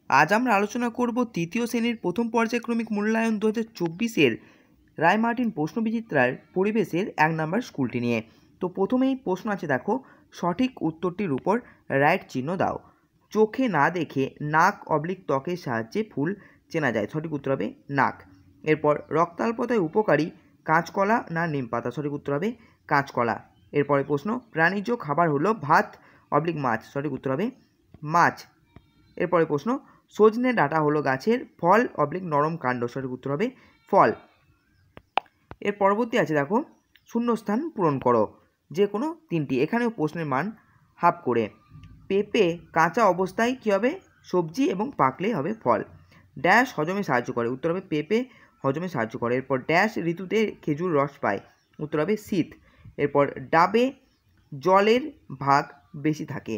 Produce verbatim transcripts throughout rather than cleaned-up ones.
আজ আমরা আলোচনা করব তৃতীয় শ্রেণীর প্রথম পর্যায়ক্রমিক মূল্যায়ন দু হাজার চব্বিশের রায়মার্টিন প্রশ্নবিচিত্রার পরিবেশের এক নম্বর স্কুলটি নিয়ে। তো প্রথমেই প্রশ্ন আছে, দেখো সঠিক উত্তরটির উপর রাইট চিহ্ন দাও। চোখে না দেখে নাক অবলিক ত্বকের সাহায্যে ফুল চেনা যায়, সঠিক উত্তর হবে নাক। এরপর রক্তাল্পতায় উপকারী কাঁচকলা না নিম পাতা, সঠিক উত্তর হবে কাঁচকলা। এরপরে প্রশ্ন, প্রাণীজ খাবার হলো ভাত অবলিক মাছ, সঠিক উত্তর হবে মাছ। এরপরে প্রশ্ন, সজনে ডাঁটা হলো গাছের ফল অবলিক নরম কাণ্ড, সঠিক উত্তর হবে ফল। এর পরবর্তী আছে, দেখো শূন্যস্থান পূরণ করো যে কোনো তিনটি। এখানেও প্রশ্নের মান হাফ করে। পেঁপে কাঁচা অবস্থায় কী হবে সবজি এবং পাকলে হবে ফল। ড্যাশ হজমে সাহায্য করে, উত্তর হবে পেঁপে হজমে সাহায্য করে। এরপর ড্যাশ ঋতুতে খেজুর রস পায়, উত্তর হবে শীত। এরপর ডাবে জলের ভাগ বেশি থাকে।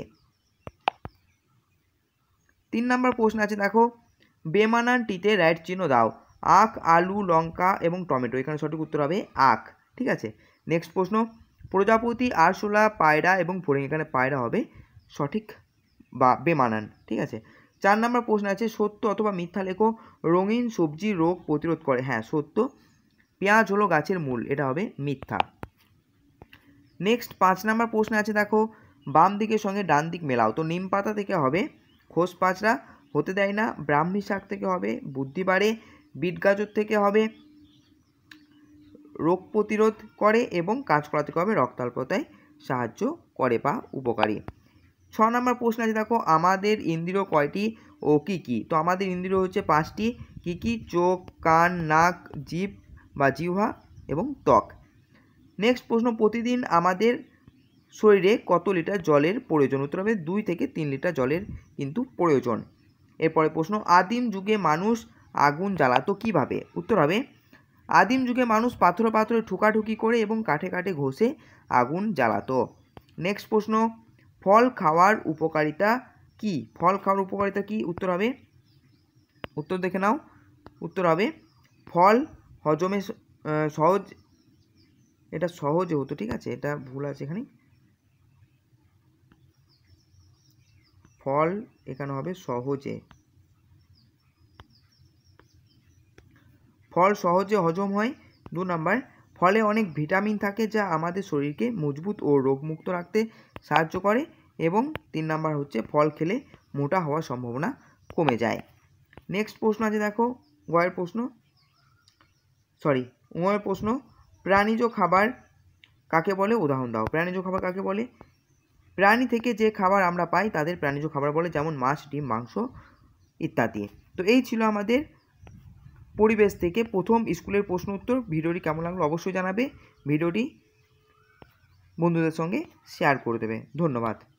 তিন নম্বর প্রশ্ন আছে, দেখো বেমানানটিতে রাইট চিহ্ন দাও। আখ আলু লঙ্কা এবং টমেটো, এখানে সঠিক উত্তর হবে আখ, ঠিক আছে। নেক্সট প্রশ্ন, প্রজাপতি আরশোলা পায়রা এবং ফড়িং, এখানে পায়রা হবে সঠিক বা বেমানান, ঠিক আছে। চার নম্বর প্রশ্ন আছে, সত্য অথবা মিথ্যা লেখো। রঙিন সবজি রোগ প্রতিরোধ করে, হ্যাঁ সত্য। পেঁয়াজ হলো গাছের মূল, এটা হবে মিথ্যা। নেক্সট পাঁচ নম্বর প্রশ্ন আছে, দেখো বাম দিকের সঙ্গে ডান দিক মেলাও। তো নিম পাতা থেকে হবে খোস পাঁচড়া হতে দেয় না, ব্রাহ্মী শাক থেকে হবে বুদ্ধি বাড়ে, বিট গাজর থেকে হবে রোগ প্রতিরোধ করে এবং কাঁচকলা থেকে হবে রক্তাল্পতায় সাহায্য করে বা উপকারী। ছ নম্বর প্রশ্ন আছে, দেখো আমাদের ইন্দ্রিয় কয়টি ও কী কী। তো আমাদের ইন্দ্রিয় হচ্ছে পাঁচটি, কী কী, চোখ কান নাক জিভ বা জিহ্বা এবং ত্বক। নেক্সট প্রশ্ন, প্রতিদিন আমাদের শরীরে কত লিটার জলের প্রয়োজন, উত্তর হবে দুই থেকে তিন লিটার জলের কিন্তু প্রয়োজন। এরপরে প্রশ্ন, আদিম যুগে মানুষ আগুন জ্বালাতো কীভাবে, উত্তর হবে আদিম যুগে মানুষ পাথরে পাথরে ঠুকাঠুকি করে এবং কাঠে কাঠে ঘষে আগুন জ্বালাতো। নেক্সট প্রশ্ন, ফল খাওয়ার উপকারিতা কি, ফল খাওয়ার উপকারিতা কি, উত্তর হবে উত্তর দেখে নাও, উত্তর হবে ফল হজমে সহজ, এটা সহজে হতো, ঠিক আছে, এটা ভুল আছে এখানে, ফল এখানে হবে সহজে, ফল সহজে হজম হয়। দু নম্বর, ফলে অনেক ভিটামিন থাকে যা আমাদের শরীরকে মজবুত ও রোগমুক্ত রাখতে সাহায্য করে। এবং তিন নম্বর হচ্ছে ফল খেলে মোটা হওয়ার সম্ভাবনা কমে যায়। নেক্সট প্রশ্ন আছে, দেখো গয়ের প্রশ্ন সরি উয়ের প্রশ্ন, প্রাণীজ খাবার কাকে বলে, উদাহরণ দাও। প্রাণীজ খাবার কাকে বলে, প্রাণী থেকে যে খাবার আমরা পাই তাদের প্রাণীজ খাবার বলে, যেমন মাছ ডিম মাংস ইত্যাদি। তো এই ছিল আমাদের পরিবেশ থেকে প্রথম স্কুলের প্রশ্ন উত্তর। ভিডিওটি কেমন লাগলো অবশ্যই জানাবে, ভিডিওটি বন্ধুদের সঙ্গে শেয়ার করে দেবে। ধন্যবাদ।